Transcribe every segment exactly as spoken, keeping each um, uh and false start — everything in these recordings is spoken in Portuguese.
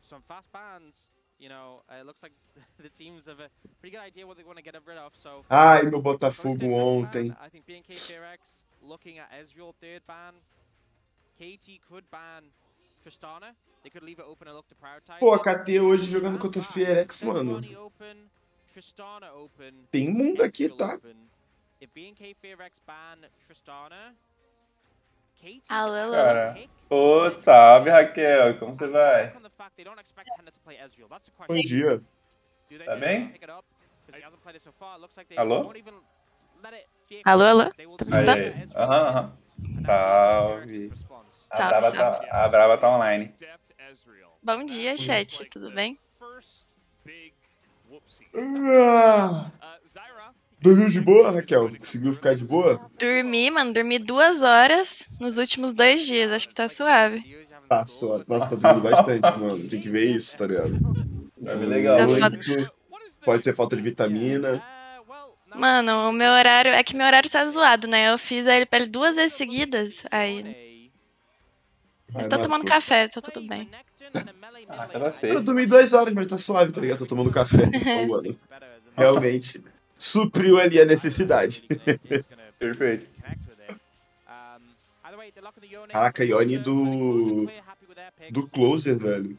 some fast bans, you know, uh, it looks like the teams have a pretty good idea what they want to get rid of. So, ai, meu Botafogo ontem. I think B N K Fearx looking at Ezreal third ban. K T could ban Tristana. They could leave it open and look to prioritize. Pô, a K T hoje jogando contra a Fearx, mano. Tristana open. Tem mundo aqui, tá? If B N K Fearx ban Tristana, K T Alô, alô. Cara, ô, salve, Raquel, como você vai? Bom dia. Tá bem? Alô? Alô, alô. Tá Aí, aí. Aham, aham. Salve. A Salve, Brava salve. tá, a Brava tá online. Bom dia, chat. Tudo bem? Ah, dormiu de boa, Raquel? Conseguiu ficar de boa? Dormi, mano. Dormi duas horas nos últimos dois dias. Acho que tá suave. Tá suave. Nossa, tá dormindo bastante, mano. Tem que ver isso, tá ligado? Dorme legal. Tá hoje. foda. Muito. Pode ser falta de vitamina. Mano, o meu horário... É que meu horário tá zoado, né? Eu fiz a L P L duas vezes seguidas. Aí... Mas tô Ai, tomando matou. café, tá tudo bem. Ah, cada seis. Eu dormi duas horas, mas tá suave, tá ligado? Tô tomando café. Ô, mano. Realmente supriu ali a necessidade. Perfeito. Caraca, Yone do. Do closer, velho.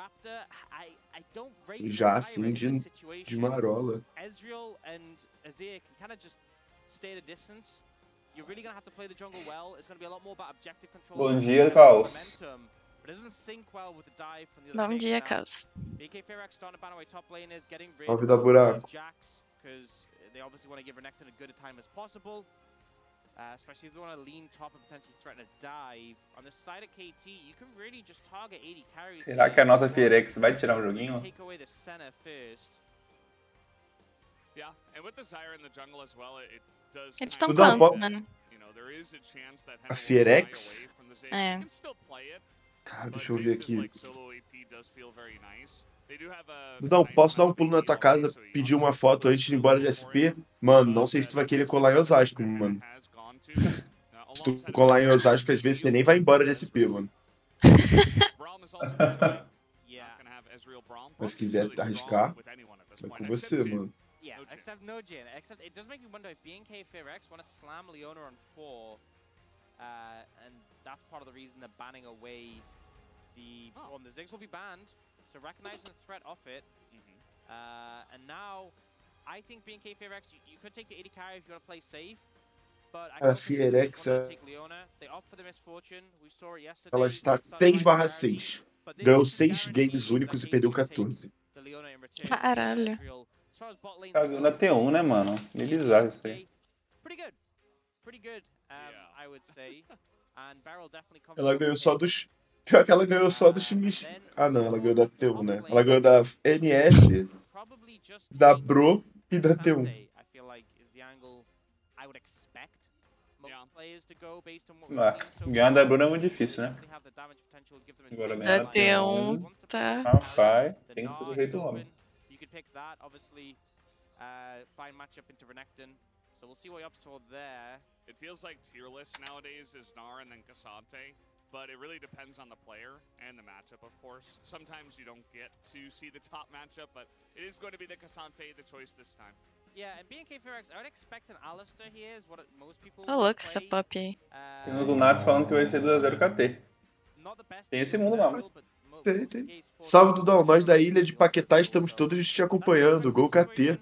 Já assim de, de marola. Bom dia, Caos. Bom dia, Caos. Salve da buraco. Uh, especially if they want to lean top and potentially threaten a dive. On the side of K T, you can really just target eighty carries. Será que a nossa Fearx vai tirar um joguinho? Take away the center first. Yeah, and with the Zyra in the jungle as well, it does. Eles estão Tudo bom, quantos, pô? mano? You know, there is a chance that A Fearx? É. You can still play it, Cara, but deixa eu ver Jinx is aqui. like solo A P does feel very nice. They do have a Não, nice posso dar um amount pulo of na tua A P casa, already, so you pedir uma obviously foto feel antes de ir embora de solo S for P? it. Mano, não sei se tu vai querer colar em Osasco, mano. Has gone to, uh, Se tu alongside colar em the- Osasco, às vezes você nem vai embora de S P, mano. Braum is also gonna be- Yeah. not gonna have Ezreal Braum. Mas se Braum is quiser really strong arriscar, with anyone at this vai point, com except você, Jhin. mano. Yeah, No Jhin. except no Jhin. Except it does make me wonder if B N K Fearx want to slam Leona on four, uh, and that's part of the reason they're banning away the. Oh. Well, the Ziggs will be banned, so recognizing the threat off it. Mhm. Uh, and now, I think B N K Fearx, you, you could take the eighty carry if you want to play safe. But I A can also see them Fearx, wanting to uh, take Leona. They opt for the misfortune. We saw it yesterday. Ela está Started três by barra Charity, seis. but this Ganhou is seis guaranteed games that únicos e K T perdeu will take quatorze. the Leona in return. Caralho. Ezreal. As far as bot lane Cagou goes, na T um, né, mano? Meio bizarro isso aí. pretty good. Pretty good, um, Yeah. I would say. And Baryl definitely comes Ela out ganhou with só it. dos. Pior que ela ganhou só dos times. Ah, não, ela ganhou da T um, né? Ela ganhou da N S, Probably just da take Bro e da T um. K'Sante, I feel like is the angle I would expect most Yeah. players to go based on what Ah, we've seen so ganhar da far. Bruna é muito difícil, né? Definitely have the damage potential to give them Agora insane ganhar Da da damage. T T um, Wants to play tá. Rapaz, The tem que ser Gnar sujeito is homem. open. You could pick that, obviously. Uh, fine matchup into Renekton. So we'll see what he opts for there. It feels like tier list nowadays is Gnar and then K'Sante, but it really depends on the player and the matchup, of course. Sometimes you don't get to see the top matchup, but it is going to be the K'Sante the choice this time. Yeah, and B N K Fearx, I would expect an Alistar here is what most people Ô, louco, essa play. pop aí. Uh, Tem uns lunatos falando que vai ser dois a zero K T. not the best Tem esse in mundo the lá, world, but mo- Tem, most tem. gays for Salve, the- Dudão. Nós da ilha de Paquetá estamos todos te acompanhando. Gol K T.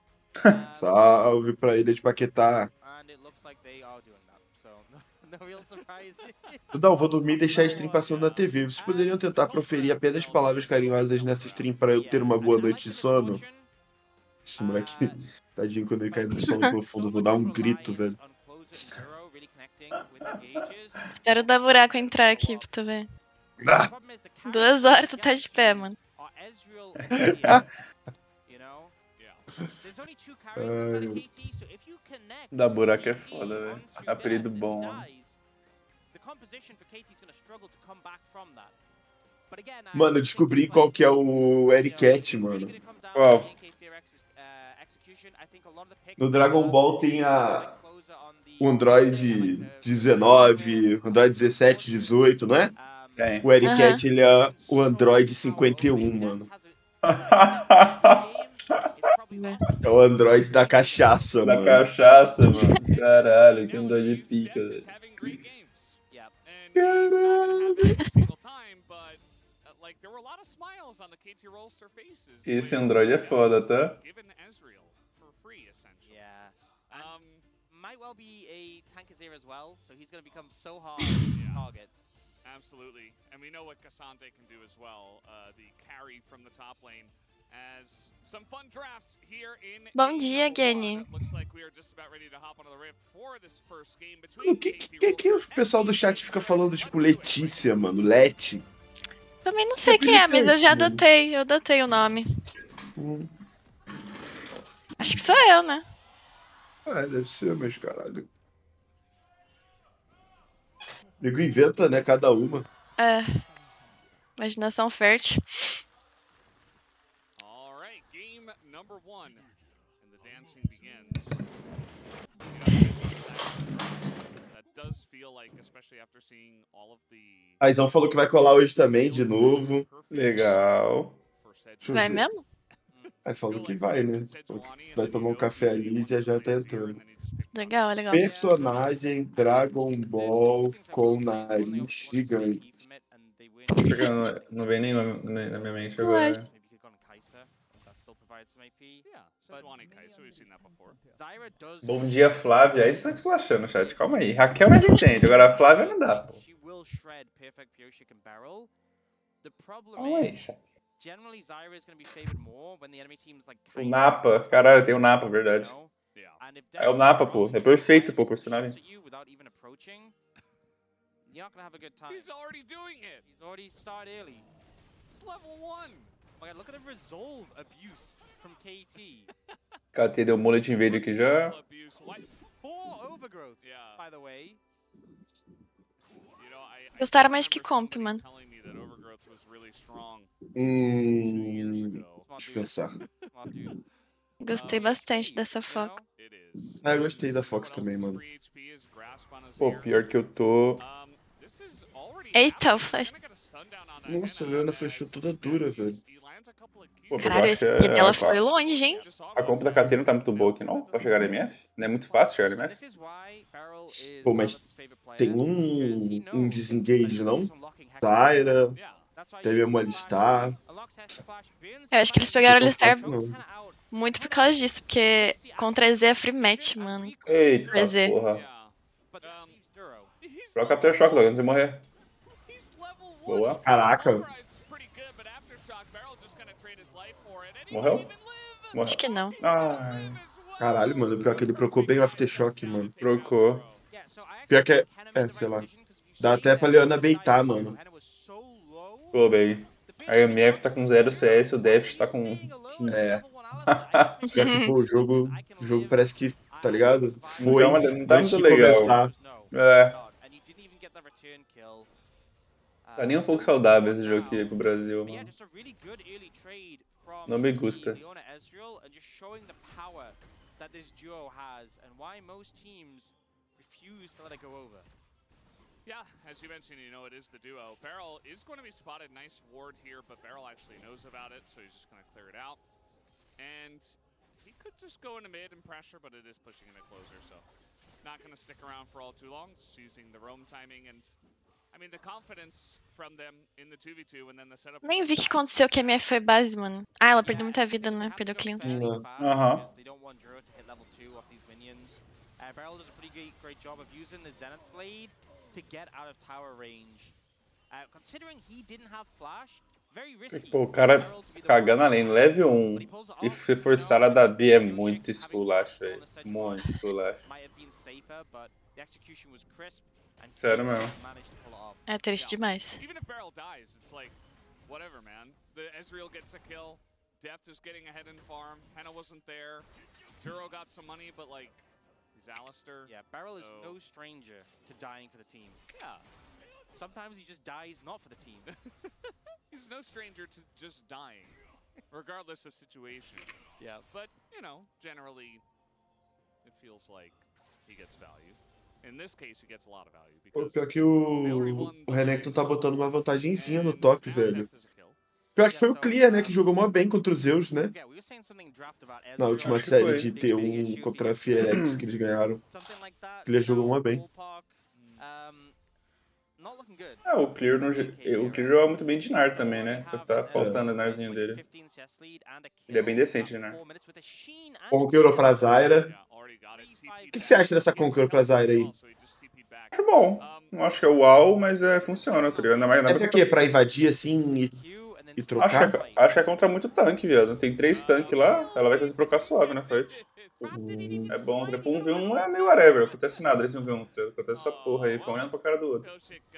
Salve pra ilha de Paquetá. And it looks like they are doing that, so no, no real surprise. Dudão, vou dormir e deixar a stream passando na T V. Vocês poderiam tentar proferir apenas palavras carinhosas nessa stream pra eu ter uma boa noite de sono? Esse moleque, tadinho, quando ele cair no sono profundo, eu vou dar um grito, velho. Espero dar buraco entrar aqui pra tu ver. Ah! Duas horas tu tá de pé, mano. Da buraco é foda, velho. Apelido bom, mano. Mano, eu descobri qual que é o Ericat, mano. Qual? No Dragon Ball tem a... o Android dezenove, o Android dezessete, dezoito, não é? Quem? O Eric Aham. ele é o Android cinquenta e um, mano. É o Android da cachaça, Da mano. cachaça, mano. Caralho, que andou de pica, velho. Esse Android é foda, tá? Yeah. Um, might well be a tank is there as well, so he's going to become so hard to target. Absolutely, and we know what Cassante can do as well. Uh, the carry from the top lane, as some fun drafts here in. Bom dia, Geni. Looks like we are just about ready to hop onto the rift for this first game O between. que, que, que o pessoal do chat fica falando, tipo, Letícia, mano? Leti. Também não sei quem é, mas eu já Mano. adotei, eu adotei o nome. Hum. Acho que sou eu, né? É, deve ser, mas caralho. Nego inventa, né? Cada uma. É. Imaginação fértil. All right, game number one, and the dancing begins. You know, that does feel like, especially after seeing all of the. Aizão falou que vai colar hoje também, de novo. Legal. Deixa eu Vai ver. mesmo? Aí falou que vai, né? Falou que vai tomar um café ali e já já tá entrando. Legal, legal. Personagem Dragon Ball com nariz gigante. Porque não, não vem nenhum na na minha mente agora. Ué. Maybe you could go on Kai'Sa, if that still provides some A P. Yeah, Sejuani Kai'Sa, we've seen that before. Zyra does. Bom dia, Flávia. Aí vocês estão esculachando, chat. Calma aí. Raquel nós entende. Agora a Flávia não dá, pô. She will shred Perfect Pyosik and Barrel. The problem Calma aí, is, chat. generally Zyra is going to be favored more when the enemy team's like O Napa. Caralho, tem o Napa, verdade. Yeah. É o Napa, pô. É perfeito, pô, personagem. Without even approaching, you're not gonna have a good time. He's already doing it. He's already started early. It's level one. Oh my god, look at the resolve abuse from K T. K T deu mullet invade aqui já. Abuse. What? Four overgrowth, Yeah. by the way. You know, I, I Gostaram mais que remember comp, somebody mano. telling me that Overgrowth was really strong Hum. ago. Smart Deixa eu dude. pensar. Smart dude. Gostei bastante dessa foca. It is. Ah, eu gostei da Fox também, mano. Pô, pior que eu tô. Eita, o flash. Nossa, a Leona fechou toda dura, velho. Pô, eu Caralho, acho esse que aqui dela a, foi longe, hein? a compra da K T não tá muito boa aqui, não? Pra chegar em M F? Não é muito fácil chegar em M This F? is why Barrel is Pô, mas Zyra's favorite player, tem because um, he um knows desengage, that não? he's unlocking Hex Tyra, That's why teve he uma uses Alistar. Flash, unlocks Hex Flash, burns Eu acho que eles the pegaram o Não Alistar forte, não. ten out. muito por causa disso, porque contra Z é free match, mano. Eita Pra Z. porra. But that leaves Duro. Troca Aftershock logo antes de morrer. Boa. Caraca. Morreu? Morreu. Acho que não. Ai, Caralho, mano, pior que ele procurou bem o Aftershock, mano. trocou. Yeah, so I Pior que é- actually é, Henna sei lá. made the right decision, 'cause we've Dá seen até that pra Leona the beitar, side mano. Henna was so low, Pô, bem. A M F tá com zero C S, o Deft tá com being alone, É. level one Alistar, I just Pior make que, pô, o jogo, I can o jogo live parece que, tá ligado? Não Foi tá, uma- não tá antes muito de legal. começar. No, É. not. And you didn't even get the return kill. Uh, Tá nem um pouco so saudável esse jogo now- aqui pro Brasil, But yeah, mano. just a really good early trade from Não me the gusta. Leona Ezreal and just showing the power that this duo has and why most teams refuse to let it go over. Yeah, as you mentioned, you know, it is the duo. Barrel is going to be spotted. Nice ward here, but Barrel actually knows about it, so he's just going to clear it out. And he could just go into mid and pressure, but it is pushing him a closer, so not going to stick around for all too long, just using the roam timing. And, I mean, the confidence from them in the two v two, and then the setup... Nem vi o que aconteceu que a M F foi base, mano. Ah, ela perdeu muita vida, né? Perdeu clientes. Não. Aham. They don't want Duro to hit level two off these minions. Uh, Barrel does a pretty great, great job of using the Zenith Blade to get out of tower range. Uh, considering he didn't have flash, very risky. Pô, o cara for Barrel to be the cagando one além, to level but um. he pulls it E off, se you forçar know, a dar B é Pyosik muito having esculacho, flash on velho. the Sejuani Muito esculacho. might have been safer, but the execution was crisp and Sério K T mesmo. managed to pull it off. É triste demais. Even if Barrel dies, it's like, whatever, man. The Ezreal gets a kill. Deft is getting ahead in farm. Henna wasn't there. Duro got some money, but like, he's Alistar. Yeah, Barrel is So- no stranger to dying for the team. Yeah. Sometimes he just dies not for the team. He's no stranger to just dying, regardless of situation. Yeah. But, you know, generally, it feels like he gets value. in this case, he gets a lot of value. Pô, Because pior que o, o Renekton tá botando uma vantagenzinha no top, velho. Pior que foi o Clear, né, que jogou mó bem contra os Zeus, né? Na última Acho que série foi. de T um contra a Fierex que eles ganharam. O Clear jogou mó bem. É, o Clear, no, ge- o Clear joga muito bem de Nar também, né? Só que tá faltando o Narzinho dele. Ele é bem decente de Nar. Conqueror pra Zyra. O que, que você acha dessa Conqueror pra Zyra aí? Acho bom. Não acho que é uau, mas é, funciona, tá ligado? Ainda mais É nada pra quê? Pra invadir assim e, e Acho trocar? que, é, acho que é contra muito tanque, viado. Tem três tanques lá, ela vai conseguir trocar suave na fight. Hum, É bom, tipo, um v um é meio whatever, não acontece nada esse um v um, tá ligado? Acontece essa porra aí, fica um olhando pra cara do outro.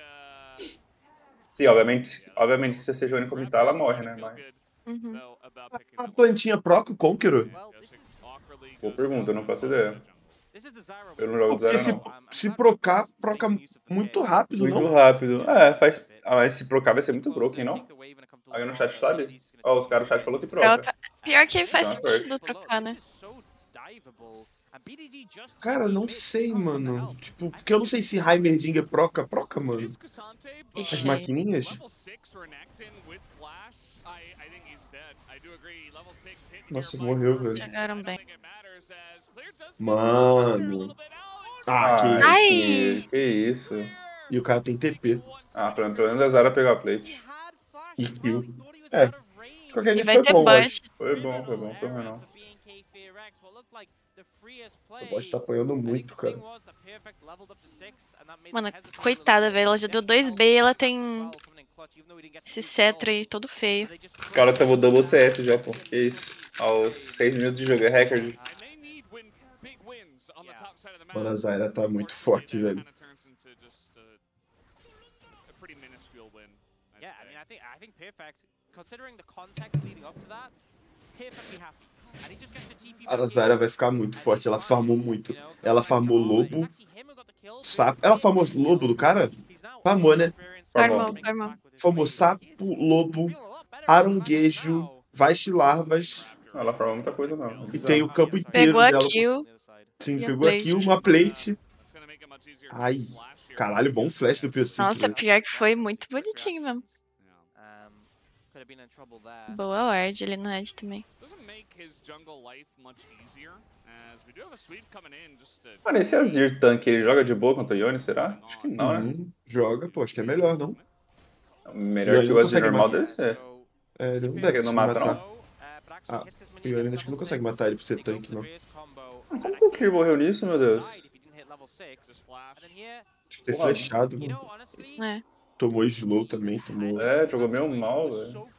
Sim, obviamente, obviamente que se a Sejuani comitar, ela morre, né? Mas, Uhum. a plantinha proc o Conqueror? boa pergunta, eu não faço ideia. Eu não jogo Pô, de porque Zyra, se, não. se procar, proca muito rápido, Muito não? rápido. É, faz... Ah, mas se procar vai ser muito broken, não? Aí no chat sabe? Ó, os caras do chat falou que troca. Troca. Pior que faz Então é sentido trocar, né? Cara, não sei, mano. Tipo, porque eu não sei se Heimerdinger proca, proca, mano. As Ixi. maquininhas? Nossa, morreu, velho. Jogaram bem. Mano. Ah, que Ai, isso. Ai! que, que isso. E o cara tem T P. Ah, pelo pelo menos a Zyra pegou a plate. E kill. É. Qualquer E jeito vai foi ter bom, eu acho. bot. Foi bom, foi bom, foi ruim não. Essa bot tá apanhando muito, cara. Mano, coitada, velho. Ela já deu dois B e ela tem esse cetro aí todo feio. O cara tomou double C S já, pô. Que isso. Aos seis minutos de jogo é recorde. Mano, a Zyra tá muito forte, velho. Yeah, I mean, I think I think Perfect, considering the context leading up to that, perfectly happy. And he just gets the T P A Zyra vai ficar muito forte, ela farmou muito. Ela farmou lobo, sapo. Ela farmou lobo do cara? Farmou, né? Farmou, farmou. Farmou sapo, lobo, aronguejo, larvas. Não, ela forma muita coisa não. É E bizarro. tem o campo inteiro Pegou a dela. kill. Sim, e a pegou plate. aqui uma plate. Ai, caralho, bom flash do P cinco, Nossa, velho. pior que foi muito bonitinho mesmo. Boa ward ali no Red também. Mano, esse Azir tanque, ele joga de boa contra o Yone, será? Acho que não, né? Hum, joga, pô, acho que é melhor, não? Melhor Yone que não o Azir consegue normal matar. deve ser. É, ele não Ele deve não conseguir mata, matar. não? Ah, o Yone acho que não consegue matar ele por ser tanque, não. Como que o Clear morreu nisso, meu Deus? Acho que ter Porra. flechado, mano. É. Tomou slow também, tomou. É, jogou meio mal, velho.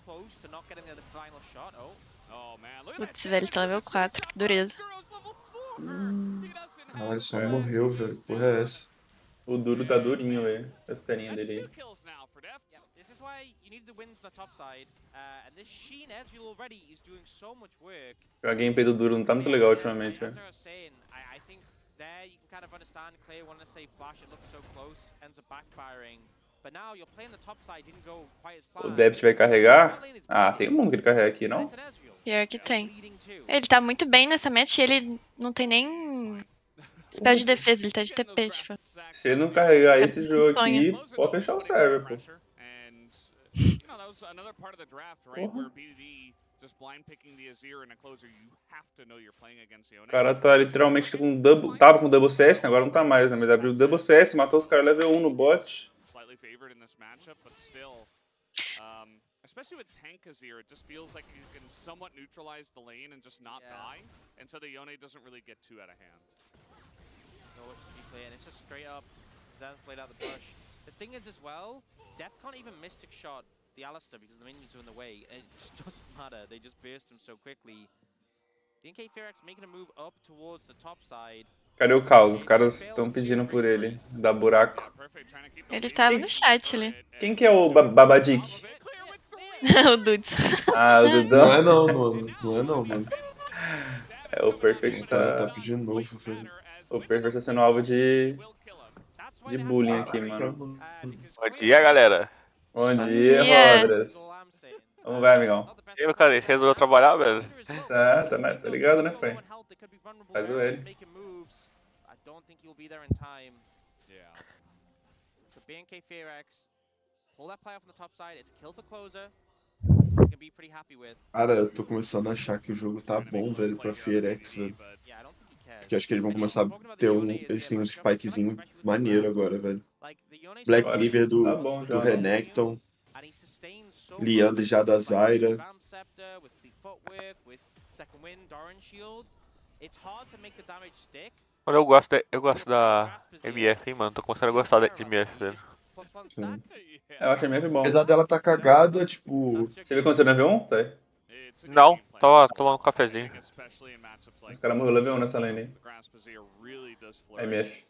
Putz, velho, tá level quatro, que dureza. Caralho, só É. morreu, velho. Porra é essa? O duro tá durinho, velho. Essa telinha dele aí. This is why you need the wins on the top side, uh, and this Sheen Ezreal already is doing so much work. A gameplay do duro não tá muito legal ultimamente, As velho. I was saying, I, I think there you can kind of understand Clay wanting to say flash, it looks so close, ends up backfiring. But now you're playing the top side, didn't go quite as O planned. Depth vai carregar? Ah, tem um mundo que ele carrega aqui, não? Pior que tem. Ele tá muito bem nessa match e ele não tem nem spell de defesa, ele tá de T P, tipo. Se ele não carregar esse jogo Sonha. aqui, pode fechar o server, pô. O cara tá literalmente com double, tava com double C S, né? Agora não tá mais, né? Mas abriu double C S, matou os caras level um no bot. Especially with Tank Azir, it just feels like you can somewhat neutralize the lane and just not Yeah. die, and so the Yone doesn't really get too out of hand. No, it's just be playing. It's just straight up. Zen played out the bush. The thing is as well, Death can't even Mystic Shot the Alistar because the minions are in the way. It just doesn't matter. They just burst him so quickly. The N K Fearax making a move up towards the top side. Cadê o caos? Os caras estão pedindo por ele, da buraco. Ele tava no chat ali. Quem que é o ba Babadik? O Dudes. Ah, o Não Dudão. é não, mano. Não é não, mano. É, o Perfect Tá, tá tá... pedindo novo, velho. O Perfect tá sendo alvo de... de bullying aqui, mano. Bom dia, galera. Bom Bom dia, dia. Rodras. Vamos vai, amigão. E aí, meu cara, resolveu trabalhar, velho? Tá, tá, na- tá ligado, né, pai? Faz o L. So B N K Fearex, pull that play off on the top side. It's a kill for closer. He's gonna be pretty happy with. Cara, eu tô começando a achar que o jogo tá bom, velho, pra Fearex, velho. Yeah, I don't think he cares. Porque acho que eles vão começar a ter um... Eles têm um spikezinho maneiro agora, velho. Black Cleaver do, Tá bom já, do né? Renekton. Liandry já da Zyra. Mano, eu gosto da, eu gosto da M F, hein, mano. Tô começando a gostar da M F, velho. Sim. Eu acho a M F bom. Apesar dela tá cagada, tipo... Você viu o que aconteceu no level um? Tá aí. Não, tava tomando um cafezinho. Os caras morreram level um nessa lane aí. M F.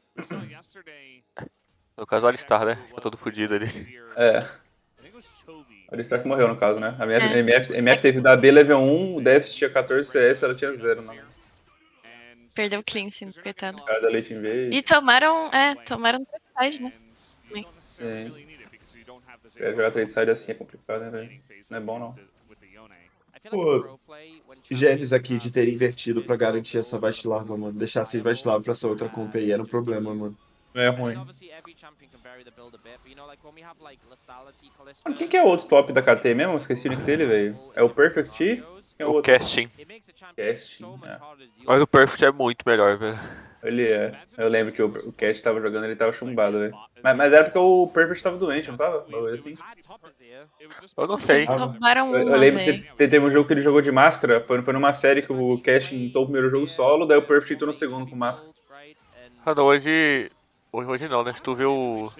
No caso, o Alistar, né? Tá todo fudido ali. É. O Alistar que morreu, no caso, né? A minha, É. M F, M F teve da B level um, o Def tinha quatorze C S, ela tinha zero, não. Perdeu o cleansing, coitado. O cara da Late Invade. E tomaram, é, tomaram trade, né? Sim. É, jogar trade side assim é complicado, né, velho? Não é bom, não. Pô, genes aqui de ter invertido pra garantir essa Vastilarva, mano. Deixar essa Vastilarva pra essa outra comp aí era um problema, mano. Não é ruim. Ah, quem que é o outro top da K T mesmo? Eu esqueci o nick dele, velho. É o Perfect T? Quem é o O outro? casting. Casting, é. Mas o Perfect é muito melhor, velho. Ele é. Eu lembro que o, o Cat tava jogando, ele tava chumbado, velho. Mas, mas era porque o Perfect tava doente, não tava? Bagulho assim. Eu não sei. Vocês roubaram Eu, eu uma, lembro que velho. te- teve um jogo que ele jogou de máscara, foi, foi numa série que o Cash entrou o primeiro jogo solo, daí o Perfect entrou no segundo com máscara. Ah, não, hoje... Hoje, hoje não, né? Se tu viu o...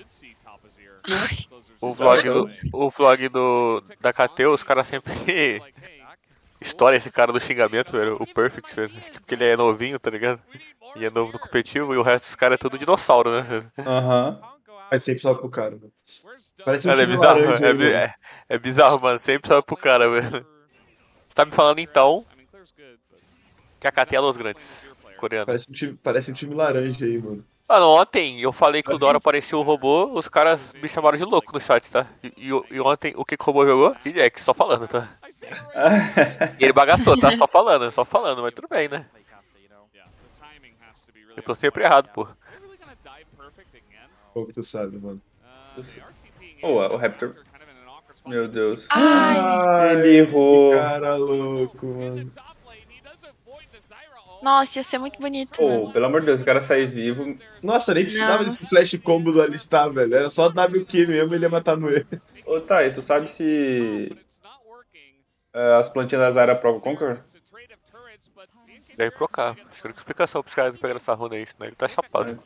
O vlog do... O vlog do... Da K T, os caras sempre... Estoura esse cara do xingamento, velho. O Perfect, velho. Porque ele é novinho, tá ligado? E é novo no competitivo, e o resto dos caras é tudo dinossauro, né? Aham. Mas sempre sobe pro cara, velho. Parece um Cara, é time bizarro, laranja é, aí, bi- mano. é, é bizarro, mano. Sempre sobe pro cara, velho. Você tá me falando então que a K T é Los Grandes, coreano. Parece um time, parece um time laranja aí, mano. Mano, ontem eu falei que o Dora apareceu o robô, os caras me chamaram de louco no chat, tá? E, e- e ontem o que, que o robô jogou? D J, só falando, tá? E ele bagaçou, tá? Só falando, só falando, mas tudo bem, né? Eu tô sempre errado, pô. Pouco tu sabe, mano. Pô, o Raptor. Meu Deus. Ai, Ele errou. Que cara louco, mano. nossa, ia ser muito bonito, Pô, mano. pelo amor de Deus, o cara sair vivo. Nossa, nem precisava Não. desse flash combo do Alistar, velho. Era só W Q mesmo, ele ia matar no E. Ô, Thay, tu sabe se é, as plantinhas da Zyra provam Conqueror? Deve trocar. Acho que a única explicação pros caras pegarem essa runa é isso, né? Ele tá chapado.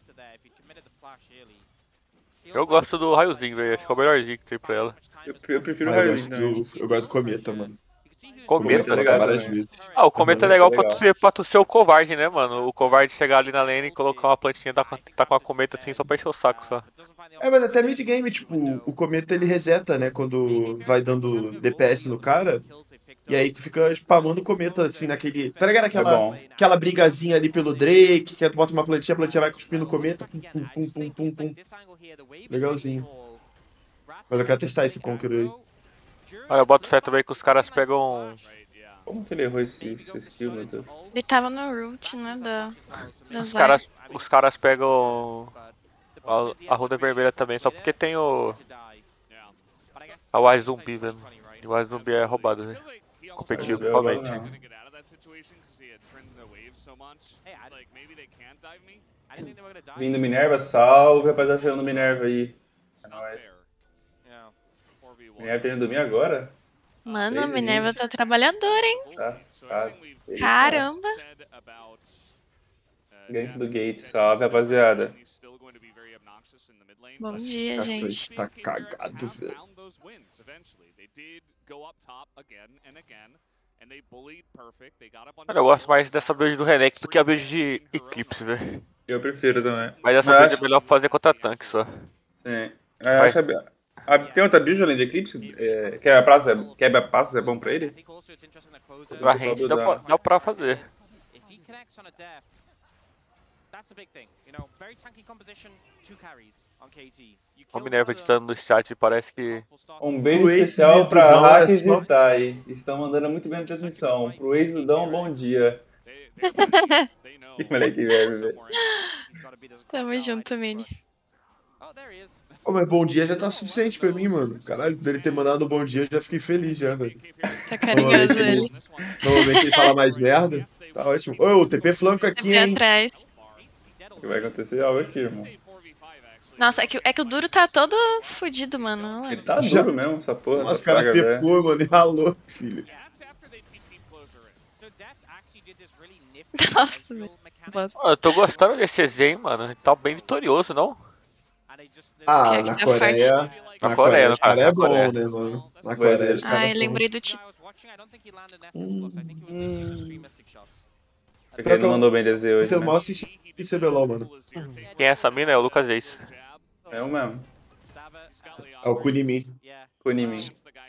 Eu gosto do raiozinho, velho. Acho que é o melhorzinho que tem pra ela. Eu, eu prefiro o Ah, eu, Raiozinho gosto também. do, eu gosto do Cometa, mano. Cometa, tá tá legal várias também. vezes. Ah, o cometa é Uhum, legal é pra tu, legal. ser, pra tu ser o covarde, né, mano? O covarde chegar ali na lane e colocar uma plantinha e tá, com- tá com a cometa assim só pra encher o saco, só. É, mas até mid-game, tipo, o Cometa ele reseta, né? Quando vai dando D P S no cara. E aí tu fica spamando o Cometa, assim, naquele... Tá ligado É aquela, bom. aquela brigazinha ali pelo Drake, que tu bota uma plantinha, a plantinha vai cuspindo o Cometa, pum, pum, pum, pum, pum, pum. Legalzinho. Mas eu quero testar esse Conqueror aí. Olha, eu boto fé também que os caras pegam... Como que ele errou esse, esse skill, meu Deus? Ele tava no root, né, da, da Os Zyra. caras, os caras pegam a, a runa vermelha também, só porque tem o... A Wise Zumbi, velho. E o Wise Zumbi é roubado, né? Competitivo, Eu agora principalmente. não. Vindo Minerva, salve, rapaziada, chegando Minerva aí. É nóis. Minerva tá indo dormir agora? Mano, a Três e Minerva vinte. tá trabalhadora, hein? Tá, tá. Caramba. Gank do Gate, salve, rapaziada. Bom dia, Nossa, gente. isso tá cagado, velho. Cara, eu gosto mais dessa build do Renex do que a build de Eclipse, velho. Eu prefiro também. Mas essa Mas build é acho- melhor pra fazer contra tanque só. Sim. Eu acho a- a- tem outra build além de Eclipse? É, quebra praça é, quebra passos é bom pra ele? Pra rende dá pra, dá pra fazer. O Minerva editando no chat parece que... Um beijo O Ace especial e pra Dudão é Hacks só- e Tai. Estão mandando muito bem na transmissão. Pro ex Dudão, bom dia. Que moleque velho, velho. Tamo junto, Mini. Pô, mas bom dia já tá suficiente pra mim, mano. Caralho, dele ter mandado um bom dia, eu já fiquei feliz já, velho. Tá carinhoso ele. Normalmente ele fala mais merda. Tá ótimo. Ô, o T P flanco aqui, T P hein? atrás. Que vai acontecer algo aqui, irmão. Nossa, é que, é que o Duro tá todo fudido, mano. Ele tá Já- duro mesmo, essa porra, Nossa, essa cara praga, velho. tepou, mano, e ralou, filho. Nossa, velho. Bosta. Ó, eu tô gostando desse E Z, hein, mano. Ele tá bem vitorioso, não? Ah, Quem é que na tá Coreia... Na Na Coreia, Coreia, no os caras caso, é na Coreia. bom, né, mano? Na Coreia, os caras Ai, são... lembrei do Ti. Porque ele não mandou bem D Z hoje, Então, né? mostra esse C B L O, mano. Quem é essa mina? É o Lucas Ace. É o mesmo. É o Kunimi. Kunimi.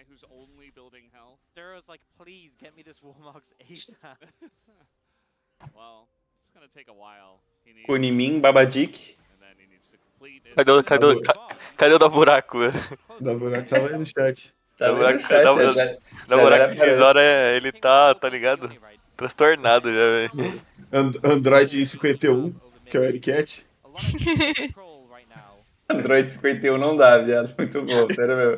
Kunimin, Babadik. Cadê o, cadê o, ca- cadê o da buraco, velho? Da buraco tava aí no chat. Tá Da vendo buraco, no chat, da, já- da, já- da já buraco aparece. esses horas, é- ele tá, tá ligado? Transtornado já, velho. And Android cinquenta e um, que é o Ericat. Android cinquenta e um não dá, viado. Muito bom, sério mesmo.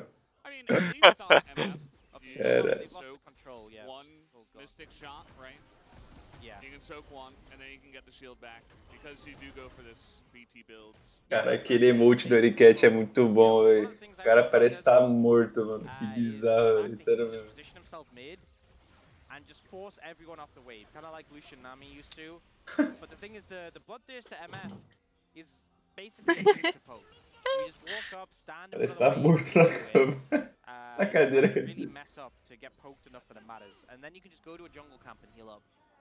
Era. Mystic shot, right? Yeah. You can soak one, and then you can get the shield back because you do go for this B T builds. Cara, aquele emote do Ericat é muito bom, velho. O cara parece estar morto, mano. Que bizarro, velho. Sério mesmo. And just force everyone off the wave, kind of like Lucian Nami used to. But the thing is, the the Bloodthirst to M F is basically a booster poke. You just walk up, stand in Parece front estar of the wave, morto na cama. uh, Na cadeira, quer really dizer. mess up to get poked enough that it matters, and then you can just go to a jungle camp and heal up.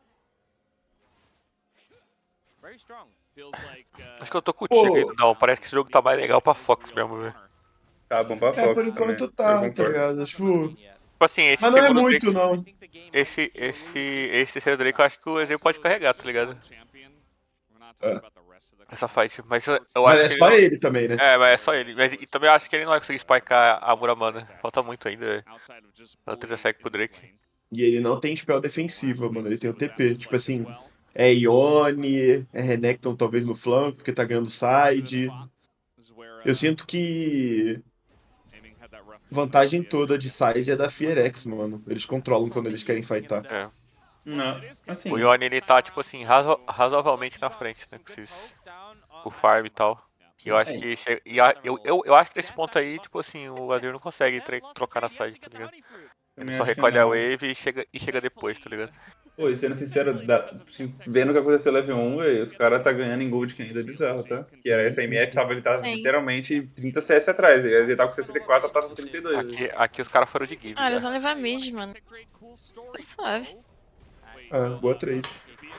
Very strong. Feels like, uh, Acho que eu tô contigo, hein? Não, parece que esse jogo tá mais legal pra Fox mesmo, velho. Tá bom pra É, Fox por enquanto também. tá, Eu tá concordo. ligado? Tipo... Tipo assim, esse Mas não é segundo muito, Drake, não. esse, esse, esse terceiro Drake eu acho que o E Z pode carregar, tá ligado? É. Essa fight. Mas eu, eu Mas acho é que só ele, ele também, né? não... É, mas é só ele. Mas e também eu acho que ele não vai conseguir spikear a Muramana. Falta muito ainda, velho. Ela tenta sair pro Drake. E ele não tem spell defensiva, mano. Ele tem o T P. Tipo assim, é Ione, é Renekton talvez no flanco, porque tá ganhando side. Eu sinto que vantagem toda de side é da Fierex, mano. Eles controlam quando eles querem fightar. É. Não, assim. O Yone, ele tá, tipo assim, razo razoavelmente na frente, né? Com esses, o farm e tal. E eu acho que chega, e a, eu, eu, eu acho que nesse ponto aí, tipo assim, o Azir não consegue trocar na side, tá ligado? Ele só recolhe a wave e chega, e chega depois, tá ligado? Pô, e sendo sincero, da, assim, vendo o que aconteceu no level um, véio, os caras tá ganhando em gold que ainda é bizarro, tá? Que era essa M F, tava, ele tava Sim. literalmente trinta C S atrás, e ele tá com sessenta e quatro, tava com trinta e dois. Aqui, aqui os caras foram de give. Ah, eles já. vão levar mid, mano. Tá suave. Ah, boa trade.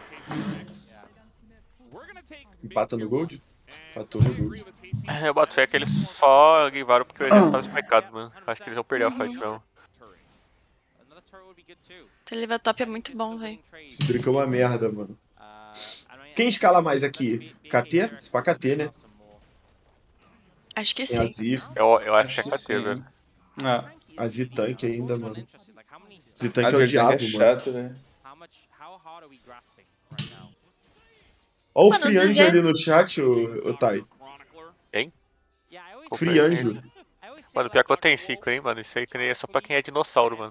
Empata no gold? Empatou no gold. Eu boto fé que eles só givaram porque o evento tava spikeado, mano. Acho que eles vão perder a fight mesmo. Ele levar top é muito bom, velho. Esse Drake é uma merda, mano. Quem escala mais aqui? K T? Se pá K T, né? Acho que Tem sim. Azir. Eu, eu acho que é Acho K que T, sim. velho. Ah, Azir tanque ainda, mano. Azir tanque a é o Zertank diabo, é mano. chato, velho. Ó o Mano, Free o Anjo Zezé- ali no chat, ô, ô Tai. Quem? Free Anjo. Mano, pior que eu tenho cinco, hein, mano. Isso aí que nem é só pra quem é dinossauro, mano.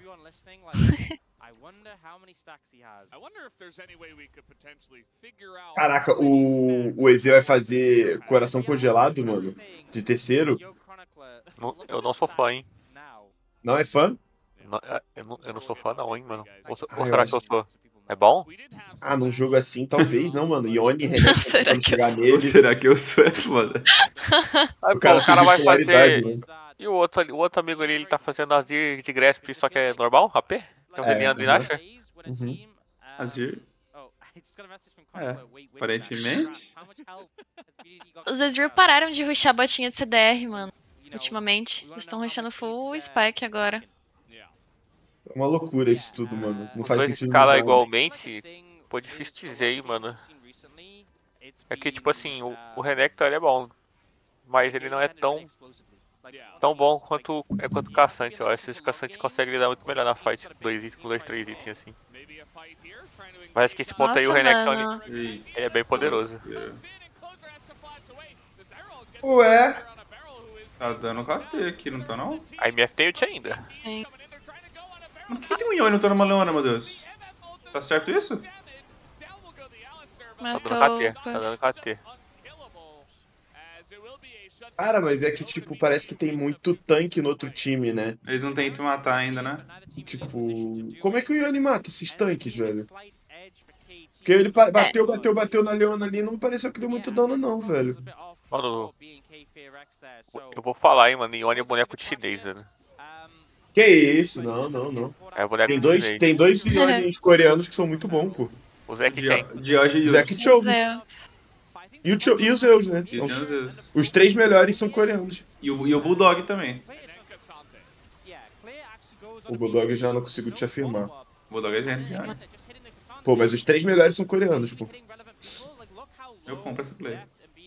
Caraca, o, o E Z vai fazer coração congelado, mano. De terceiro. Não- eu não sou fã, hein. Não é fã? Não- é, eu, não, eu não sou fã não, hein, mano. Ou, ou Ah, eu será acho- que eu sou? É bom? Ah, num jogo assim, talvez não, mano. Ione e Renekton Será tentando que eu chegar sou? nele. Será que eu sou é foda? Aí, O pô, cara o cara tem vai bipolaridade, fazer... né? E o outro, ali- o outro amigo ali, ele tá fazendo Azir de Grasp, só que é normal? A P? Então É, ele anda e uhum. acha? Uhum. Azir? É, aparentemente. Os Ezreal pararam de rushar a botinha de C D R, mano. Ultimamente. Eles estão rushando full spike agora. É uma loucura isso tudo, mano. Não Os faz dois sentido escala nenhum. igualmente, pô, difícil dizer, hein, mano. É que, tipo assim, o, o Renekton ele é bom, mas ele não é tão, tão bom quanto é quanto o Caçante. Eu acho que esse Caçante consegue lidar muito melhor na fight, com dois itens, com dois, três itens assim. Mas acho que esse ponto aí o Nossa, Renekton mano. ele, ele é bem poderoso. Ué, Tá dando K T aqui, não tá não? A M F tem ult ainda. Sim. Mas por que tem um Yone e não tá numa Leona, meu Deus? Tá certo isso? Tá Matou dando K T, o tá dando K T. Cara, mas é que, tipo, parece que tem muito tanque no outro time, né? Eles não tentam matar ainda, né? Tipo, como é que o Yone mata esses tanques, velho? Porque ele pa- bateu, bateu, bateu na Leona ali, não pareceu que deu muito dano não, velho. Mano, eu vou falar, hein, mano. Yone é boneco de chinês, velho. Que isso? Não, não, não. É boneco Tem de dois, chinês. tem dois Yones coreanos que são muito bons, pô. O Zé que Di- quem? Dioge e Zac Yus. Chove. Zeus. E, o Cho- e os Zeus, né? E tem os Zeus. Os três melhores são coreanos. E o, e o Bulldog também. O Bulldog eu já não consigo te afirmar. O Bulldog é gente, já. Pô, mas os três melhores são coreanos, pô. Eu compro essa play.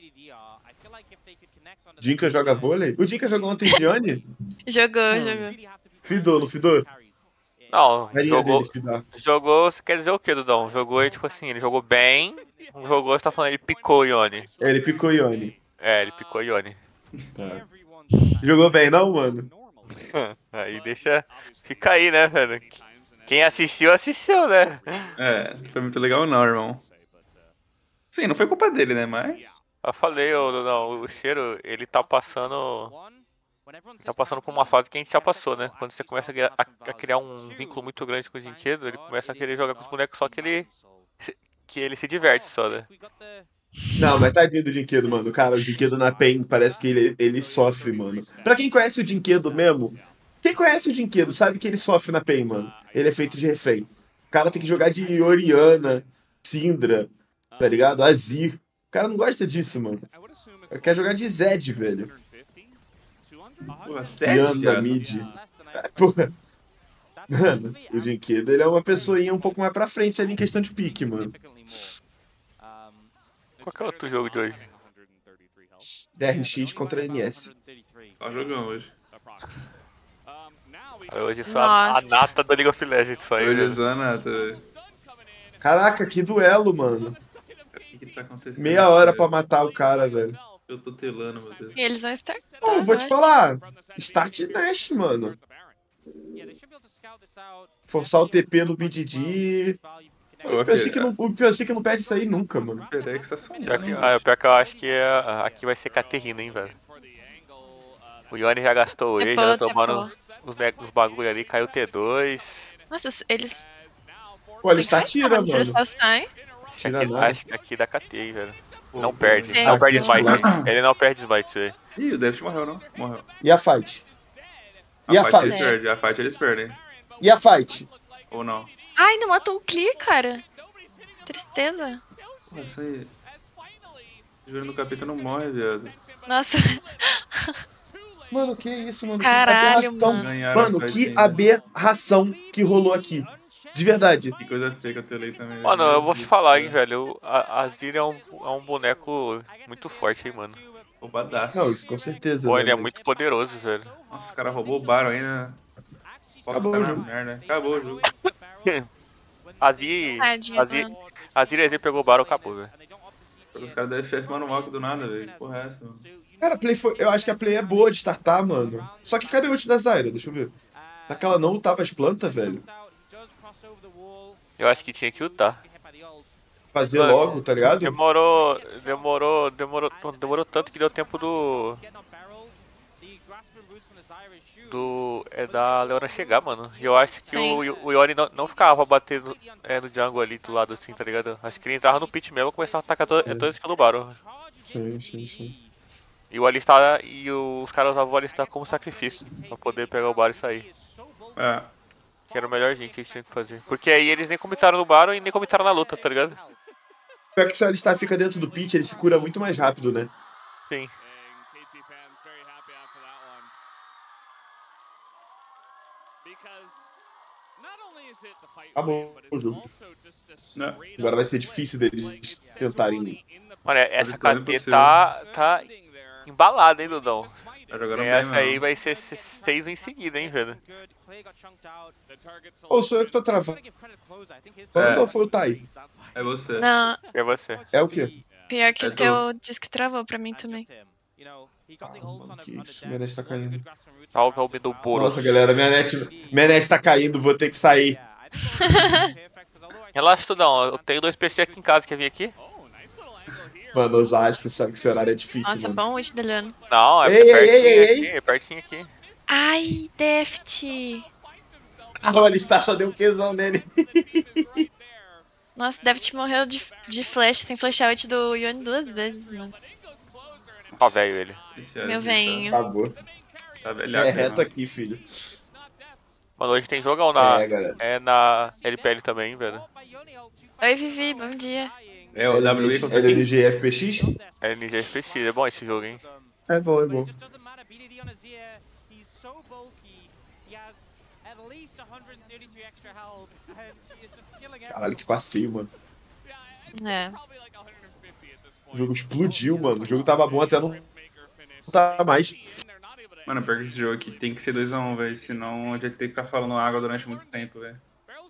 Dinka joga vôlei? O Dinka jogou ontem de Yone? Jogou, jogou. Fidou, não fidou? Não, Faria jogou, dele fidar. jogou, quer dizer o que, Dudão? Jogou, tipo assim, ele jogou bem, não jogou, você tá falando, ele picou o Yone. É, ele picou Yone. É, ele picou o Yone. Tá. Jogou bem não, mano? Aí deixa, fica aí, né, velho? Quem assistiu, assistiu, né? É, não foi muito legal não, irmão. Sim, não foi culpa dele, né, mas... Eu falei, ô, Dudão, o cheiro, ele tá passando... Tá passando por uma fase que a gente já passou, né? Quando você começa a, criar- a- a criar um vínculo muito grande com o Dinquedo, ele começa a querer jogar com os bonecos só que ele... Que ele se diverte só, né? Não, mas tadinho do Dinquedo, mano. Cara, o Dinquedo na P E N parece que ele, ele sofre, mano. Pra quem conhece o Dinquedo mesmo, quem conhece o Dinquedo sabe que ele sofre na P E N, mano. Ele é feito de refém. O cara tem que jogar de Oriana, Syndra, tá ligado? Azir. O cara não gosta disso, mano. Ele quer jogar de Zed, velho. Porra, sério, Piano da viado? mid. É, porra. Mano, o Dinquedo, ele é uma pessoinha um pouco mais pra frente ali em questão de pique, mano. Qual que é o outro jogo de hoje? D R X contra N S. Só jogão hoje. Cara, hoje só a, a Nossa. nata da League of Legends só aí, Hoje é velho. Zanata, velho. Caraca, que duelo, mano. O que que tá acontecendo? Meia hora pra velho? matar o cara, velho. Eu tô telando, meu Deus. E eles vão estar. Pô, vou te falar. Start Nash, mano. Forçar o T P no B D D. O P O C que não, o P O C que não perde isso aí nunca, mano. O Perex tá sonhando, Pior que, hein, ah, pior que eu acho que é, aqui vai ser Caterina, hein, velho. O Yone já gastou ele, já Tepou, tomando os, ne- os bagulho ali, caiu T dois. Nossa, eles. Pô, ele Tem está que tira, fazer, mano. se eles só saem. Acho que Tira aqui, nada. acho que aqui dá K T, hein, velho. Pô, Não perde, É. não perde Aqui, smite. lá. Ele não perde smite, velho. Ih, o David morreu, não? Morreu. E a fight? E a fight fight? eles perdem, a fight eles perdem. E a fight? Ou não? Ai, não matou o Clear, cara. Tristeza. Pô, isso aí... Jogando no capeta não morre, viado. Nossa. Mano, que isso, mano? Caralho, que aberração. mano. Ganharam Mano, a fight que ainda. aberração que rolou aqui. De verdade. Que coisa feia que eu telei também. Mano, meu eu vou te Deus falar, do hein, céu. velho. A Azir é um, é um boneco muito forte, hein, mano. Roubadaço. Não, isso com certeza. Pô, né, ele é mas- muito poderoso, velho. Nossa, o cara roubou o Baron ainda. Fox Acabou tá o na jogo. merda. Acabou o jogo. Azir, Tadinho, Azir, mano. Azir e Azir pegou o Baron, acabou, velho. Os caras da F F manual que do nada, velho. Que porra é essa, mano? Cara, a play foi... eu acho que a play é boa de startar, mano. Só que cadê o ult da Zyra? Deixa eu ver. Aquela não ultava as plantas, velho. Eu acho que tinha que ultar. Fazer Mano, logo, tá ligado? Demorou, demorou, demorou, demorou tanto que deu tempo do... Do... É da Leona chegar, mano. E eu acho que Sim. o, o Yone não, não ficava batendo é, no jungle ali do lado assim, tá ligado? Acho que ele entrava no pit mesmo e começava a atacar to, é, toda a skill do Baron. Sim, sim, sim. E o Alistar, e os caras usavam o Alistar como sacrifício, pra poder pegar o Baron e sair. É. Que era o melhor jeito que eles tinham que fazer. Porque aí eles nem comentaram no Baron e nem comentaram na luta, tá ligado? Pior que se o Alistar fica dentro do pit, ele se cura muito mais rápido, né? Sim. Acabou o jogo. Né? Agora vai ser difícil deles tentarem. Mano, essa quase K T impossível. tá, tá embalada, hein, Dudão? Tá jogando bem, Essa aí mano. vai ser seis em seguida, hein, velho? Ou sou eu que tô travando? É. Ou foi o Tai? É você. Não, É você. É o quê? pior que É o teu diz que travou pra mim também. mano, que isso, minha net tá caindo. Salve ao do Boros. Nossa, galera, minha net, minha net tá caindo, vou ter que sair. Relaxa, Tudão. Eu tenho dois P C aqui em casa. Quer vir aqui? Mano, Osasco, sabe que esse horário é difícil, Nossa, mano. bom ult da Leona. Não, é Ei, ei, pertinho ei, ei, aqui. É pertinho aqui. Ai, Deft. Ah, o Alistar só deu um quesão nele. Nossa, Deft morreu de, de flash, sem flash out do Yone duas vezes, mano. Ó, velho ele. Esse Meu Aziz veinho. Acabou. Tá, tá É velhaco, reto né, aqui, filho. Mano, hoje tem jogão na. É, galera. É na L P L também, velho. Oi, Vivi, bom dia. É, o W E contra L N quem? G F P X? L N G F P X. É bom esse jogo, hein? É bom, é bom. Caralho, que passeio, mano. É. O jogo explodiu, mano. O jogo tava bom até não tá mais. Mano, pior que esse jogo aqui tem que ser dois a um, velho. Senão a gente tem que ficar falando água durante muito tempo, velho.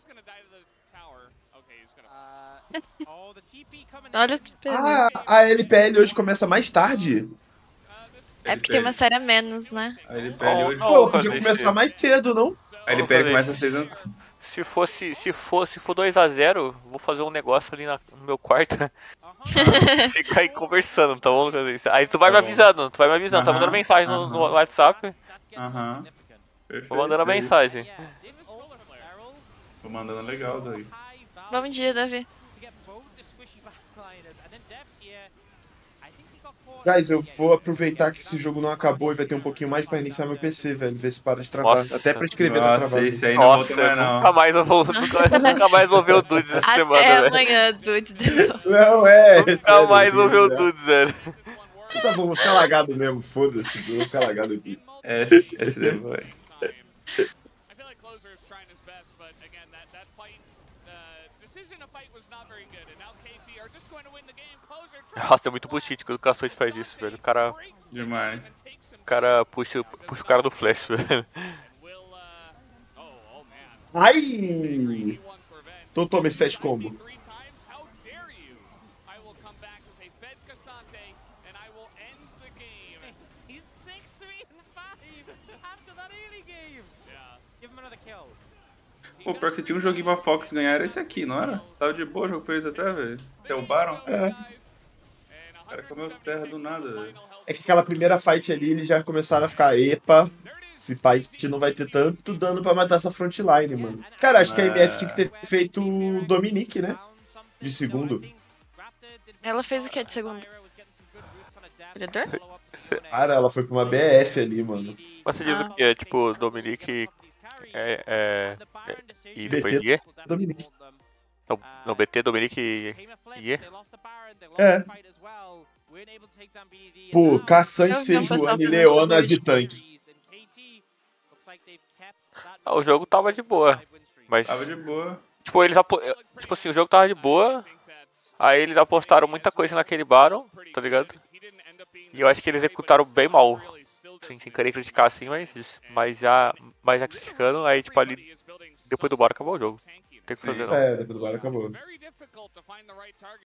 Olha o T P. Ah, a L P L hoje começa mais tarde? É porque tem uma série a menos, né? A L P L hoje... Não, Pô, não, podia fazer começar isso. mais cedo, não? A L P L começa às seis anos. Se fosse, se for, se for dois a zero, vou fazer um negócio ali na- no meu quarto. Fica aí conversando, tá bom, Lucas? Aí tu vai Tá me bom. avisando, tu vai me avisando, tá Aham, mandando mensagem no, no aham. WhatsApp, Aham. Perfeito. vou mandando a é isso. mensagem. Tô mandando legal, daí. Bom dia, Davi. Guys, eu vou aproveitar que esse jogo não acabou e vai ter um pouquinho mais pra iniciar meu P C, velho. Ver se para de travar. Nossa. Até pra escrever tá Nossa, travado. esse aí não volta Nossa, mais, não. nunca mais eu vou, nunca, nunca mais vou ver o Dudes essa Até semana, velho. amanhã, dudes. depois. Não, é. Nunca sério, mais vou ver o né? Dudes, velho. Tá bom, vou ficar lagado mesmo, foda-se. Vou ficar lagado aqui. É, esse daí vai. Nossa, é muito bullshit quando o Caçoite faz isso, velho. O cara, Demais. o cara puxa, puxa o cara do flash, velho. Ai! Então toma esse fast combo. Pô, pior que tinha um joguinho pra Fox ganhar, era esse aqui, não era? Tava de boa o jogo pra eles até, velho. Até o Baron. É. O cara comeu terra do nada, velho. É que aquela primeira fight ali, eles já começaram a ficar, epa, esse fight não vai ter tanto dano pra matar essa frontline, mano. Cara, acho que a M F tinha que ter feito o Dominique, né? De segundo. Ela fez o que de segundo? Vereador? Cara, ela foi pra uma B F ali, mano. Mas você diz o que? É tipo, Dominique é, é, é, e depois B T. Iê? Dominique. Não, não, B T, Dominique e Iê? É. Pô, Caçante, Eu vi um pessoal Sejuani, fazendo Leonas isso. e Tanque. Ah, o jogo tava de boa, mas Tava de boa. tipo, eles apo... tipo assim, o jogo tava de boa, aí eles apostaram muita coisa naquele Baron, tá ligado? E eu acho que eles executaram bem mal. Sim, sem querer criticar assim, mas, mas já, mas já criticando, aí tipo ali, depois do Baron acabou o jogo. Não tem o que fazer não. É, depois do bar acabou.